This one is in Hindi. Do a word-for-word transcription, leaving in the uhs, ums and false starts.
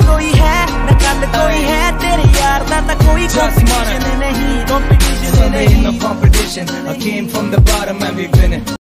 कोई है न कल कोई है, तेरे यार दा ता कोई कंपटीशन नहीं, कंपटीशन नहीं। No competition, I came from the bottom and we've been it.